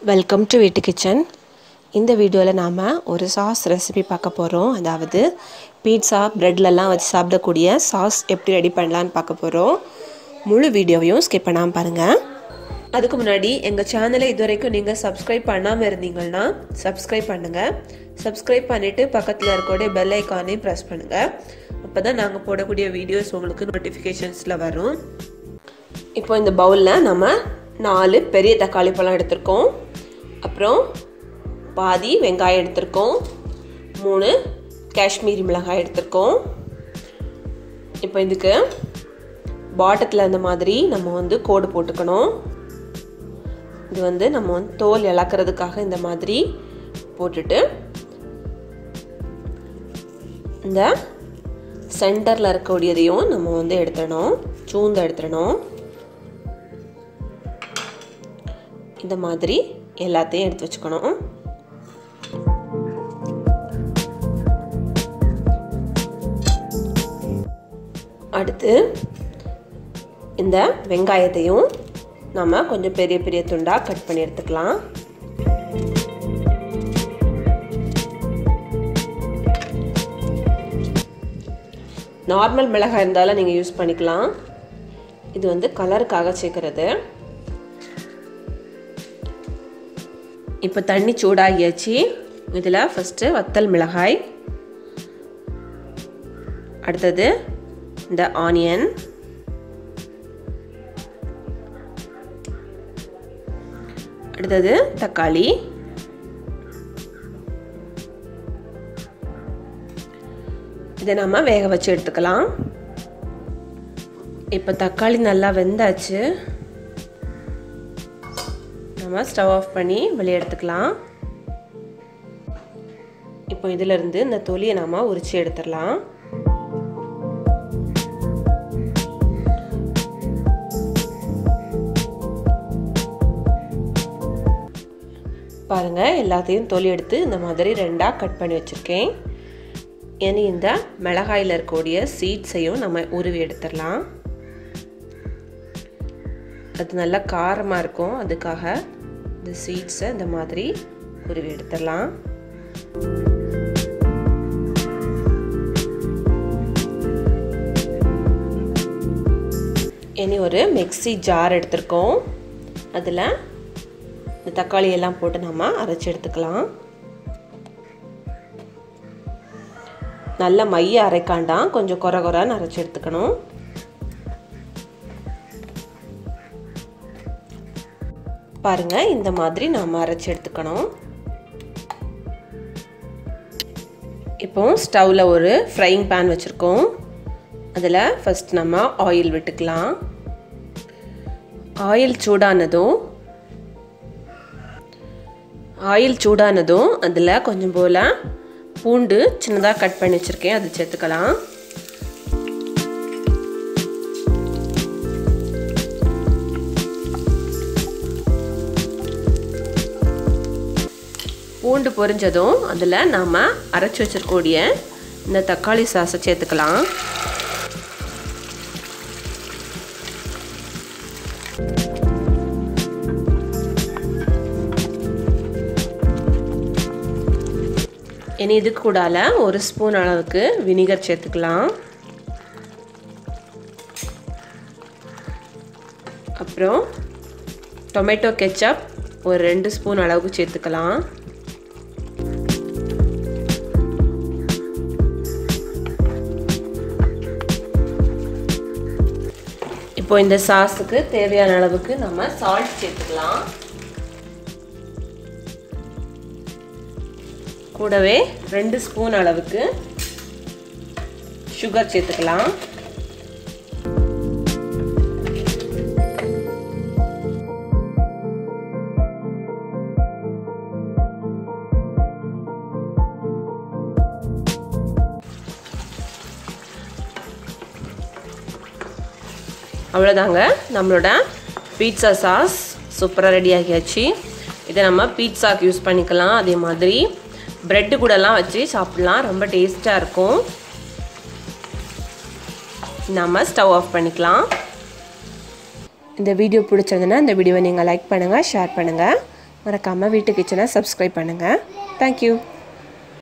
Welcome to வீட்டு kitchen. இந்த வீடியோவில் நாம் ஒரு சாஸ் ரெசிபி பார்க்க போகிறோம். அதாவது பீட்சா ப்ரெட்லலாம் வச்சு சாப்பிடக்கூடிய சாஸ் எப்படி ரெடி பண்ணலான்னு பார்க்க போகிறோம். முழு வீடியோவையும் ஸ்கிப் பண்ணாமல் பாருங்கள். அதுக்கு முன்னாடி எங்கள் சேனலை இது வரைக்கும் நீங்கள் சப்ஸ்கிரைப் பண்ணாமல் இருந்தீங்கன்னா சப்ஸ்கிரைப் பண்ணுங்கள். சப்ஸ்கிரைப் பண்ணிவிட்டு பக்கத்தில் இருக்கக்கூடிய பெல் ஐக்கானையும் ப்ரெஸ் பண்ணுங்கள். அப்போ தான் நாங்கள் போடக்கூடிய வீடியோஸ் உங்களுக்கு நோட்டிஃபிகேஷன்ஸில் வரும். இப்போ இந்த பவுலில் நம்ம 4 பெரிய தக்காளி பழம் எடுத்திருக்கோம். அப்புறம் பாதி வெங்காயம் எடுத்திருக்கோம். 3 காஷ்மீரி மிளகாய் எடுத்திருக்கோம். இப்போ இதுக்கு பாட்டத்தில் இந்த மாதிரி நம்ம கோடு போட்டுக்கணும். இது நம்ம தோல் இளக்கிறதுக்காக இந்த மாதிரி போட்டுட்டு இந்த சென்டரில் இருக்கக்கூடியதையும் நம்ம எடுத்துடணும். சூந்து எடுத்துடணும். இந்த மாதிரி எல்லாத்தையும் எடுத்து வச்சுக்கணும். அடுத்து இந்த வெங்காயத்தையும் நம்ம கொஞ்சம் பெரிய பெரிய துண்டாக கட் பண்ணி எடுத்துக்கலாம். நார்மல் மிளகாய் இருந்தாலும் நீங்கள் யூஸ் பண்ணிக்கலாம். இது கலருக்காக சேர்க்கறது. இப்போ தண்ணி சூடாகியாச்சு. இதில் ஃபஸ்ட்டு வத்தல் மிளகாய், அடுத்தது இந்த ஆனியன், அடுத்தது தக்காளி, இதை நம்ம வேக வச்சு எடுத்துக்கலாம். இப்போ தக்காளி நல்லா வெந்தாச்சு. நம்ம ஸ்டவ் ஆஃப் பண்ணி வெளியே எடுத்துக்கலாம். இப்போ இதிலிருந்து இந்த தொலியை நம்ம உரிச்சு எடுத்துடலாம். பாருங்க, எல்லாத்தையும் தொலி எடுத்து இந்த மாதிரி 2ஆக கட் பண்ணி வச்சுருக்கேன். இனி இந்த மிளகாயில் இருக்கக்கூடிய சீட்ஸையும் நம்ம உருவி எடுத்துடலாம். அது நல்லா காரமாக இருக்கும். அதுக்காக இந்த சீட்ஸை இந்த மாதிரி உருவி எடுத்துடலாம். இனி ஒரு மிக்ஸி ஜார் எடுத்திருக்கோம். அதில் இந்த தக்காளி எல்லாம் போட்டு நம்ம அரைச்சி எடுத்துக்கலாம். நல்ல மைய அரைக்காண்டாம், கொஞ்சம் கொர கொரான்னு அரைச்சி எடுத்துக்கணும். பாருங்க, இந்த மாதிரி நாம அரைச்சி எடுத்துக்கணும். இப்போ ஸ்டவ்ல ஒரு ஃப்ரைங் பேன் வச்சுருக்கோம். அதில் ஃபஸ்ட் நம்ம ஆயில் விட்டுக்கலாம். ஆயில் சூடானதும் அதில் கொஞ்சம் போல் பூண்டு சின்னதாக கட் பண்ணி வச்சுருக்கேன், அது சேர்த்துக்கலாம். பூண்டு பொரிஞ்சதும் அதில் நாம் அரைச்சி வச்சிருக்கக்கூடிய இந்த தக்காளி சாஸை சேர்த்துக்கலாம். இனி இதுக்கு கூடால 1 ஸ்பூன் அளவுக்கு வினிகர் சேர்த்துக்கலாம். அப்புறம் டொமேட்டோ கெச்சப் ஒரு 2 ஸ்பூன் அளவுக்கு சேர்த்துக்கலாம். இப்போ இந்த சாஸுக்கு தேவையான அளவுக்கு நம்ம சால்ட் சேர்த்துக்கலாம். கூடவே 2 ஸ்பூன் அளவுக்கு சுகர் சேர்த்துக்கலாம். அவ்வளோதாங்க, நம்மளோட பீட்சா சாஸ் சூப்பராக ரெடி ஆகியாச்சு. இதை நம்ம பீட்சாக்கு யூஸ் பண்ணிக்கலாம். அதே மாதிரி ப்ரெட்டு கூடலாம் வச்சு சாப்பிட்லாம், ரொம்ப டேஸ்ட்டாக இருக்கும். நம்ம ஸ்டவ் ஆஃப் பண்ணிக்கலாம். இந்த வீடியோ பிடிச்சிருந்தனா இந்த வீடியோவை நீங்கள் லைக் பண்ணுங்கள், ஷேர் பண்ணுங்கள். மறக்காமல் வீட்டு கிச்சனை சப்ஸ்கிரைப் பண்ணுங்கள். தேங்க்யூ.